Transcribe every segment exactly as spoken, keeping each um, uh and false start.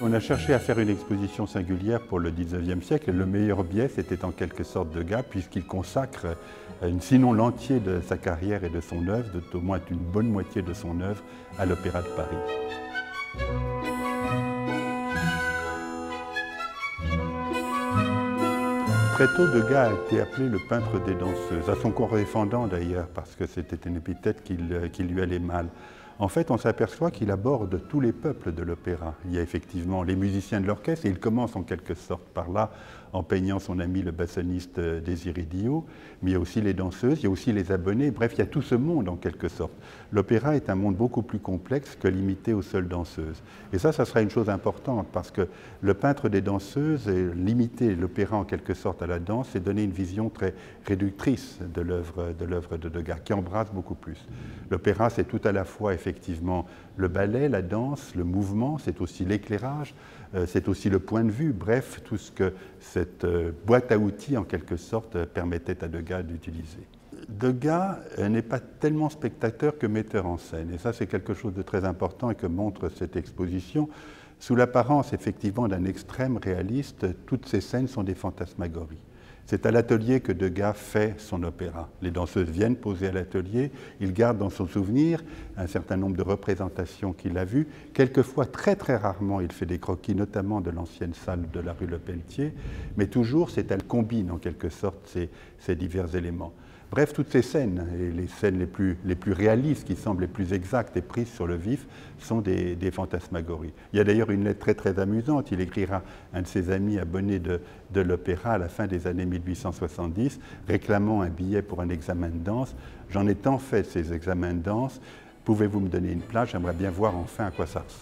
On a cherché à faire une exposition singulière pour le dix-neuvième siècle et le meilleur biais, c'était en quelque sorte Degas, puisqu'il consacre une, sinon l'entier de sa carrière et de son œuvre, au moins une bonne moitié de son œuvre, à l'Opéra de Paris. Très tôt, Degas a été appelé le peintre des danseuses, à son correspondant d'ailleurs, parce que c'était une épithète qui, qui lui allait mal. En fait, on s'aperçoit qu'il aborde tous les peuples de l'opéra. Il y a effectivement les musiciens de l'orchestre, et il commence en quelque sorte par là, en peignant son ami le bassoniste Désiré Dillot, mais il y a aussi les danseuses, il y a aussi les abonnés, bref, il y a tout ce monde en quelque sorte. L'opéra est un monde beaucoup plus complexe que limité aux seules danseuses. Et ça, ça sera une chose importante, parce que le peintre des danseuses, et limiter l'opéra en quelque sorte à la danse, c'est donner une vision très réductrice de l'œuvre de, l'œuvre de Degas, qui embrasse beaucoup plus. L'opéra, c'est tout à la fois effectivement le ballet, la danse, le mouvement, c'est aussi l'éclairage, euh, c'est aussi le point de vue, bref, tout ce que cette euh, boîte à outils, en quelque sorte, permettait à Degas d'utiliser. Degas euh, n'est pas tellement spectateur que metteur en scène, et ça c'est quelque chose de très important et que montre cette exposition. Sous l'apparence, effectivement, d'un extrême réaliste, toutes ces scènes sont des fantasmagories. C'est à l'atelier que Degas fait son opéra. Les danseuses viennent poser à l'atelier, il garde dans son souvenir un certain nombre de représentations qu'il a vues. Quelquefois, très très rarement, il fait des croquis, notamment de l'ancienne salle de la rue Le Pelletier, mais toujours, c'est elle combine en quelque sorte ces, ces divers éléments. Bref, toutes ces scènes, et les scènes les plus, les plus réalistes, qui semblent les plus exactes et prises sur le vif, sont des, des fantasmagories. Il y a d'ailleurs une lettre très très amusante, il écrira à un de ses amis abonnés de, de l'opéra à la fin des années mille huit cent soixante-dix, réclamant un billet pour un examen de danse. « J'en ai tant fait ces examens de danse, pouvez-vous me donner une place? J'aimerais bien voir enfin à quoi ça ressemble. »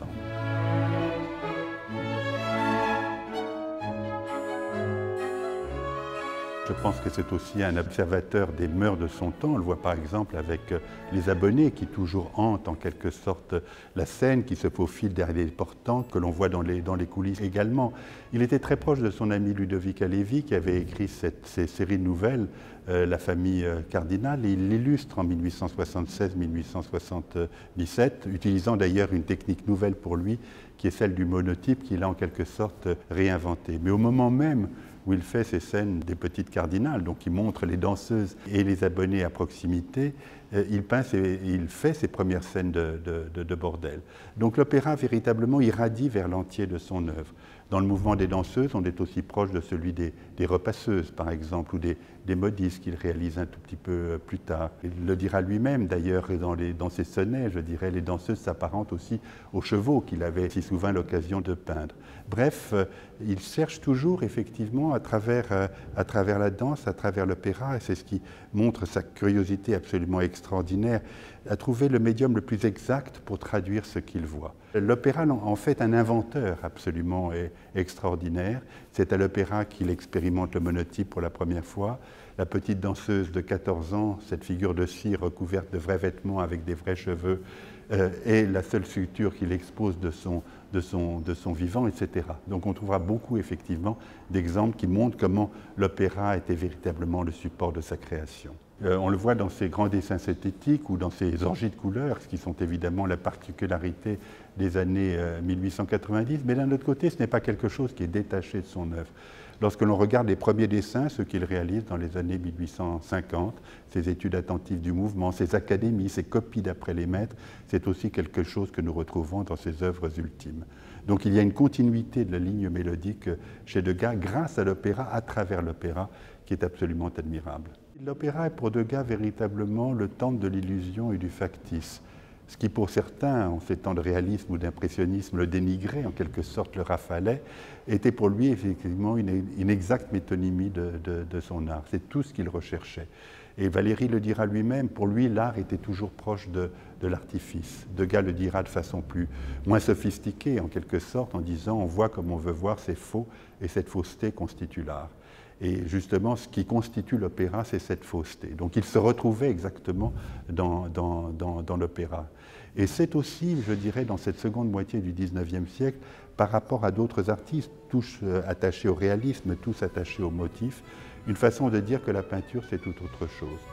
Je pense que c'est aussi un observateur des mœurs de son temps. On le voit par exemple avec les abonnés qui toujours hantent en quelque sorte la scène, qui se faufilent derrière les portantes, que l'on voit dans les, dans les coulisses également. Il était très proche de son ami Ludovic Halévy qui avait écrit cette, ces séries de nouvelles, euh, La famille euh, cardinale, et il l'illustre en mille huit cent soixante-seize mille huit cent soixante-dix-sept, utilisant d'ailleurs une technique nouvelle pour lui, qui est celle du monotype qu'il a en quelque sorte réinventé. Mais au moment même où il fait ces scènes des petites cardinales, donc il montre les danseuses et les abonnés à proximité, il, peint ses, il fait ses premières scènes de, de, de bordel. Donc l'opéra véritablement irradie vers l'entier de son œuvre. Dans le mouvement des danseuses, on est aussi proche de celui des, des repasseuses, par exemple, ou des, des modistes qu'il réalise un tout petit peu plus tard. Il le dira lui-même, d'ailleurs, dans, les, dans ses sonnets, je dirais, les danseuses s'apparentent aussi aux chevaux qu'il avait si souvent l'occasion de peindre. Bref, il cherche toujours, effectivement, à travers, à travers la danse, à travers l'opéra, et c'est ce qui montre sa curiosité absolument extraordinaire, à trouver le médium le plus exact pour traduire ce qu'il voit. L'opéra en fait un inventeur absolument extraordinaire. C'est à l'opéra qu'il expérimente le monotype pour la première fois. La petite danseuse de quatorze ans, cette figure de cire recouverte de vrais vêtements avec des vrais cheveux, euh, est la seule structure qu'il expose de son, de, son, de son vivant, et cetera. Donc on trouvera beaucoup effectivement d'exemples qui montrent comment l'opéra était véritablement le support de sa création. Euh, on le voit dans ses grands dessins synthétiques ou dans ses orgies de couleurs, ce qui sont évidemment la particularité des années euh, mille huit cent quatre-vingt-dix, mais d'un autre côté, ce n'est pas quelque chose qui est détaché de son œuvre. Lorsque l'on regarde les premiers dessins, ceux qu'il réalise dans les années mille huit cent cinquante, ses études attentives du mouvement, ses académies, ses copies d'après les maîtres, c'est aussi quelque chose que nous retrouvons dans ses œuvres ultimes. Donc il y a une continuité de la ligne mélodique chez Degas grâce à l'opéra, à travers l'opéra, qui est absolument admirable. L'opéra est pour Degas véritablement le temple de l'illusion et du factice. Ce qui pour certains, en ces temps de réalisme ou d'impressionnisme, le dénigrait, en quelque sorte le rafalait, était pour lui effectivement une, une exacte métonymie de, de, de son art. C'est tout ce qu'il recherchait. Et Valéry le dira lui-même, pour lui l'art était toujours proche de, de l'artifice. Degas le dira de façon plus, moins sophistiquée en quelque sorte, en disant on voit comme on veut voir, c'est faux, et cette fausseté constitue l'art. Et justement, ce qui constitue l'opéra, c'est cette fausseté. Donc il se retrouvait exactement dans, dans, dans, dans l'opéra. Et c'est aussi, je dirais, dans cette seconde moitié du dix-neuvième siècle, par rapport à d'autres artistes, tous attachés au réalisme, tous attachés au motif, une façon de dire que la peinture, c'est tout autre chose.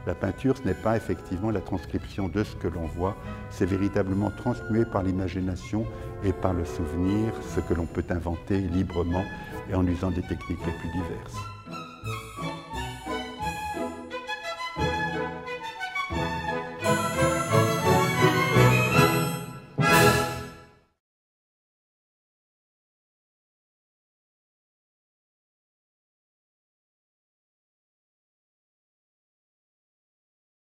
La peinture, ce n'est pas effectivement la transcription de ce que l'on voit, c'est véritablement transmué par l'imagination et par le souvenir, ce que l'on peut inventer librement et en usant des techniques les plus diverses.